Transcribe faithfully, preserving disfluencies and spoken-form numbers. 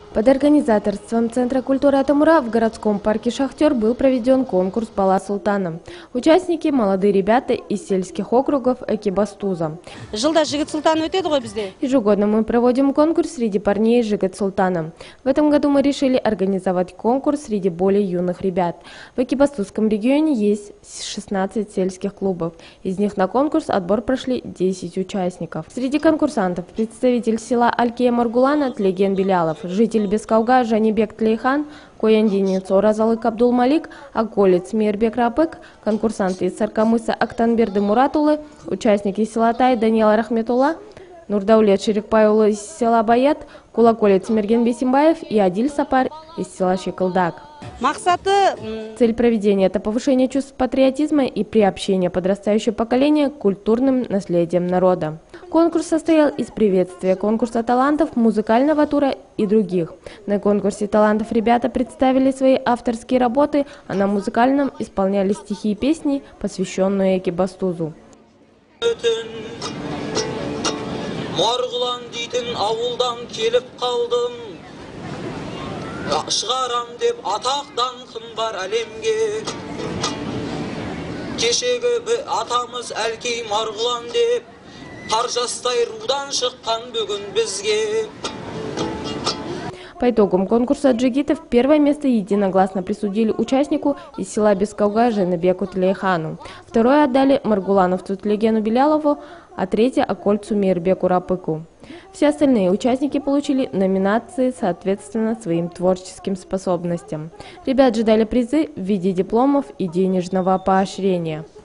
Под организаторством Центра культуры Атамура в городском парке «Шахтер» был проведен конкурс «Пала Султана». Участники – молодые ребята из сельских округов Экибастуза. Ежегодно мы проводим конкурс среди парней Жигит Султана. В этом году мы решили организовать конкурс среди более юных ребят. В Экибастузском регионе есть шестнадцать сельских клубов. Из них на конкурс отбор прошли десять участников. Среди конкурсантов представитель села Алькея Маргулана Тлеген Белялов, житель Бескауга Жанибек Тлейхан, кояндинец Оразалык Абдулмалик, околец Мейрбек Рапык, конкурсанты из Саркамыса Актанберды Муратулы, участники села Тай Даниэл Рахметулла, Нурдаулет Шерикпайулы из села Баят, кулаколец Мерген Бесимбаев и Адиль Сапар из села Шекылдак. Цель проведения – это повышение чувств патриотизма и приобщение подрастающего поколения к культурным наследиям народа. Конкурс состоял из приветствия конкурса талантов, музыкального тура и других. На конкурсе талантов ребята представили свои авторские работы, а на музыкальном исполняли стихи и песни, посвященные Экибастузу. Маргулан дейтін ауылдан келіп қалдым, шығарам деп атақтан кім бар әлемге. Кешегі атамыз Әлкей Маргулан деп, қар жастай рудан шыққан бүгін бізге. По итогам конкурса джигитов первое место единогласно присудили участнику из села Бескауга Жанибеку Тлейхану. Второе отдали маргулановцу Тлегену Белялову, а третье – окольцу Мейрбеку Рапыку. Все остальные участники получили номинации соответственно своим творческим способностям. Ребят ждали призы в виде дипломов и денежного поощрения.